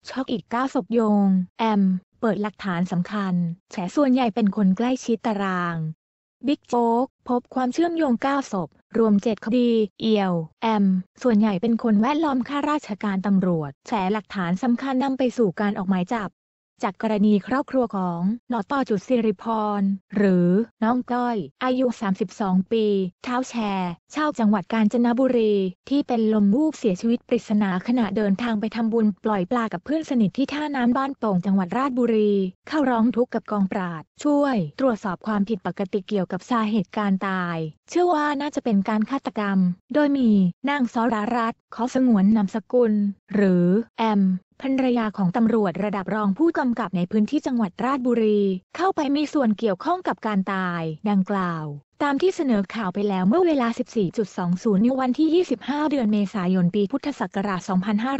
ช็อกอีก9ศพโยงแอมเปิดหลักฐานสำคัญแฉส่วนใหญ่เป็นคนใกล้ชิดตารางบิ๊กโจ๊กพบความเชื่อมโยง9ศพรวม7คดีเอี่ยวแอมส่วนใหญ่เป็นคนแวดล้อมข้าราชการตำรวจแฉหลักฐานสำคัญนำไปสู่การออกหมายจับจากกรณีครอบครัวของนต.สิริพรหรือน้องก้อยอายุ32ปีเท้าแชร์ชาวจังหวัดกาญจนบุรีที่เป็นลมวูบเสียชีวิตปริศนาขณะเดินทางไปทำบุญปล่อยปลากับเพื่อนสนิทที่ท่าน้ำบ้านโป่งจังหวัดราชบุรีเข้าร้องทุกข์กับกองปราบช่วยตรวจสอบความผิดปกติเกี่ยวกับสาเหตุการตายเชื่อว่าน่าจะเป็นการฆาตกรรมโดยมีนางสรารัตน์ขอสงวนนามสกุลหรือแอมภรรยาของตำรวจระดับรองผู้กำกับในพื้นที่จังหวัดราชบุรีเข้าไปมีส่วนเกี่ยวข้องกับการตายดังกล่าวตามที่เสนอข่าวไปแล้วเมื่อเวลา 14.20 ในวันที่ 25 เดือนเมษายนปีพุทธศักราช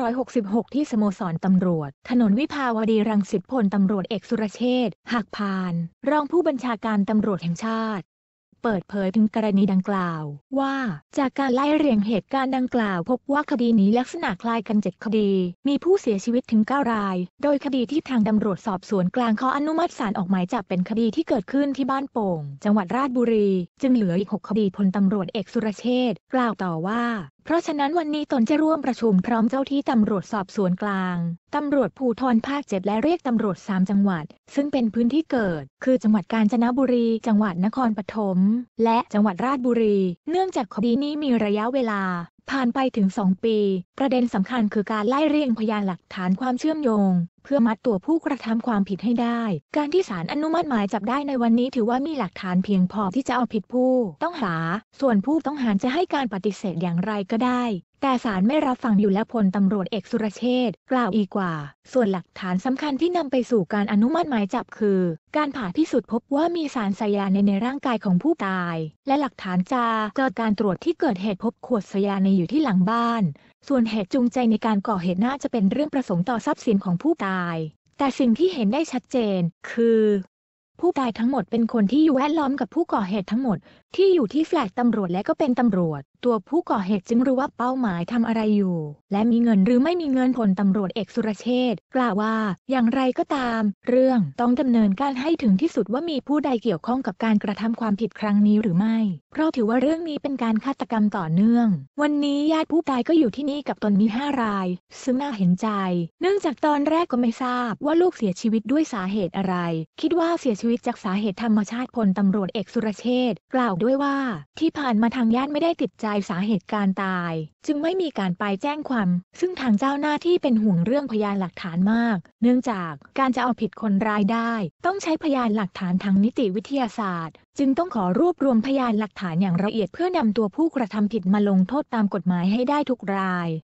2566 ที่สโมสรตำรวจถนนวิภาวดีรังสิตพลตำรวจเอกสุรเชษฐ์หักพานรองผู้บัญชาการตำรวจแห่งชาติเปิดเผยถึงกรณีดังกล่าวว่าจากการไล่เรียงเหตุการณ์ดังกล่าวพบว่าคดีนี้ลักษณะคล้ายกัน7คดีมีผู้เสียชีวิตถึง9รายโดยคดีที่ทางตำรวจสอบสวนกลางขออนุมัติศาลออกหมายจับเป็นคดีที่เกิดขึ้นที่บ้านโป่งจังหวัดราชบุรีจึงเหลืออีก6คดีพลตำรวจเอกสุรเชษฐ์กล่าวต่อว่าเพราะฉะนั้นวันนี้ตนจะร่วมประชุมพร้อมเจ้าที่ตำรวจสอบสวนกลางตำรวจภูธรภาค7และเรียกตำรวจ3จังหวัดซึ่งเป็นพื้นที่เกิดคือจังหวัดกาญจนบุรีจังหวัดนครปฐมและจังหวัดราชบุรีเนื่องจากคดีนี้มีระยะเวลาผ่านไปถึง2ปีประเด็นสำคัญคือการไล่เรียงพยานหลักฐานความเชื่อมโยงเพื่อมัดตัวผู้กระทำความผิดให้ได้การที่ศาลอนุมัติหมายจับได้ในวันนี้ถือว่ามีหลักฐานเพียงพอที่จะเอาผิดผู้ต้องหาส่วนผู้ต้องหาจะให้การปฏิเสธอย่างไรก็ได้แต่ศาลไม่รับฟังอยู่แล้วพลตำรวจเอกสุรเชษฐ์กล่าวอีกว่าส่วนหลักฐานสำคัญที่นำไปสู่การอนุมัติหมายจับคือการผ่าพิสูจน์พบว่ามีสารไซยาไนด์ในร่างกายของผู้ตายและหลักฐานจากการตรวจที่เกิดเหตุพบขวดไซยาไนด์อยู่ที่หลังบ้านส่วนเหตุจูงใจในการก่อเหตุน่าจะเป็นเรื่องประสงค์ต่อทรัพย์สินของผู้ตายแต่สิ่งที่เห็นได้ชัดเจนคือผู้ตายทั้งหมดเป็นคนที่อยู่แวดล้อมกับผู้ก่อเหตุทั้งหมดที่อยู่ที่แฟลตตำรวจและก็เป็นตำรวจตัวผู้ก่อเหตุจึงรู้ว่าเป้าหมายทำอะไรอยู่และมีเงินหรือไม่มีเงินพลตำรวจเอกสุรเชษฐ์กล่าวว่าอย่างไรก็ตามเรื่องต้องดำเนินการให้ถึงที่สุดว่ามีผู้ใดเกี่ยวข้องกับการกระทำความผิดครั้งนี้หรือไม่เพราะถือว่าเรื่องนี้เป็นการฆาตกรรมต่อเนื่องวันนี้ญาติผู้ตายก็อยู่ที่นี่กับตนมี5รายซึ่งน่าเห็นใจเนื่องจากตอนแรกก็ไม่ทราบว่าลูกเสียชีวิตด้วยสาเหตุอะไรคิดว่าเสียชีวิตจากสาเหตุธรรมชาติพลตำรวจเอกสุรเชษฐ์กล่าวด้วยว่าที่ผ่านมาทางญาติไม่ได้ติดใจสาเหตุการตายจึงไม่มีการไปแจ้งความซึ่งทางเจ้าหน้าที่เป็นห่วงเรื่องพยานหลักฐานมากเนื่องจากการจะเอาผิดคนร้ายได้ต้องใช้พยานหลักฐานทางนิติวิทยาศาสตร์จึงต้องขอรวบรวมพยานหลักฐานอย่างละเอียดเพื่อนำตัวผู้กระทำผิดมาลงโทษตามกฎหมายให้ได้ทุกราย